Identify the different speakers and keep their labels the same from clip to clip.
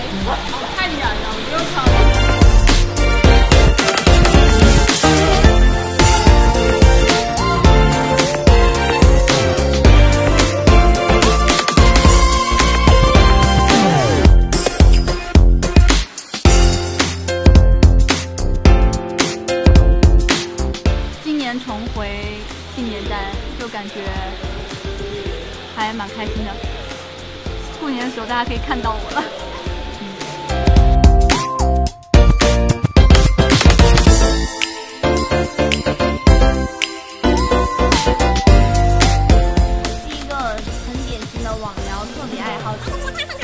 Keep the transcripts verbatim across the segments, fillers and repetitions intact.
Speaker 1: 太远了，我不用挑了。今年重回纪念站，就感觉还蛮开心的。过年的时候，大家可以看到我了。
Speaker 2: 是一个很典型的网聊特别爱好者。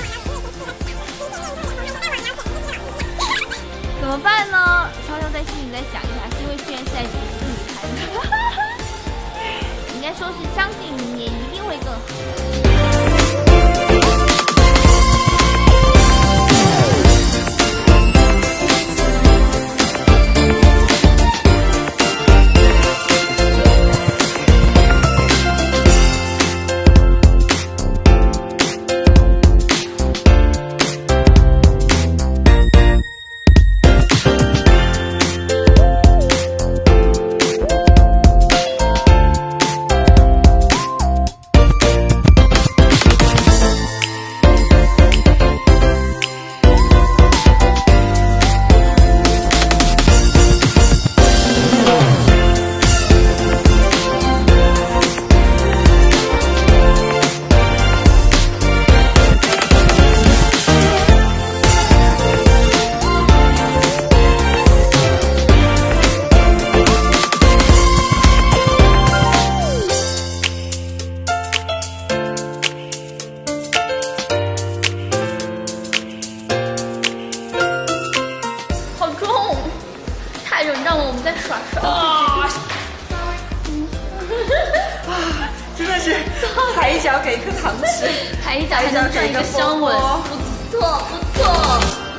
Speaker 2: 怎么办呢？悄悄在心里在想一下，是因为轩现在只是四女孩子，应该说是相信明年一定会更好。
Speaker 1: 让我们在耍耍
Speaker 3: 啊！真的是踩一脚给一颗糖吃，
Speaker 1: 踩一脚还能赚一个香吻，不错不错。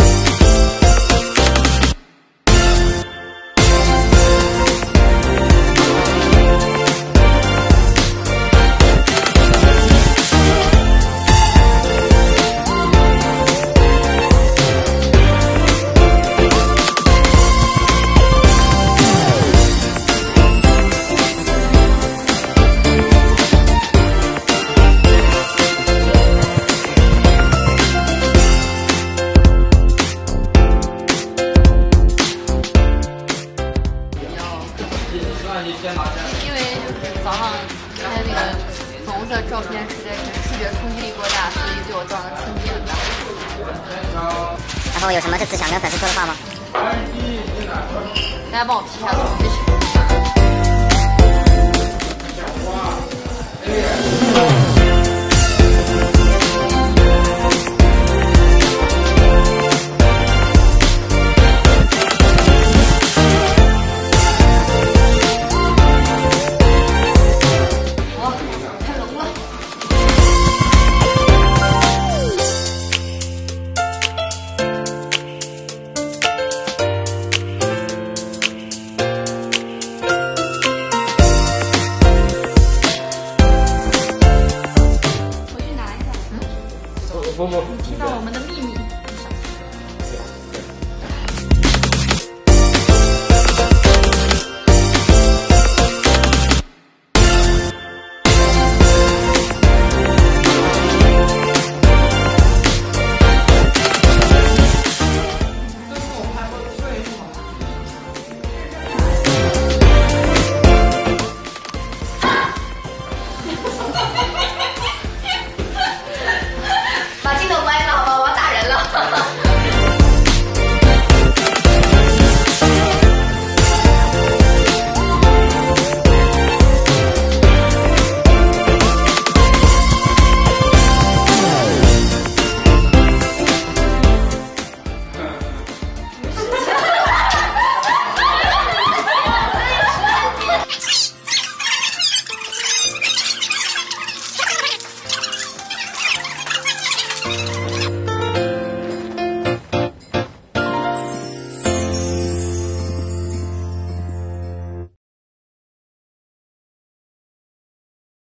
Speaker 1: 因为就是早上拍那个粉红色照片实在是视觉冲击力过大，所以对我造成冲击很大。
Speaker 4: 然后有什么这次想跟粉丝说的话吗？
Speaker 1: 大家帮我 P 一下图，谢谢。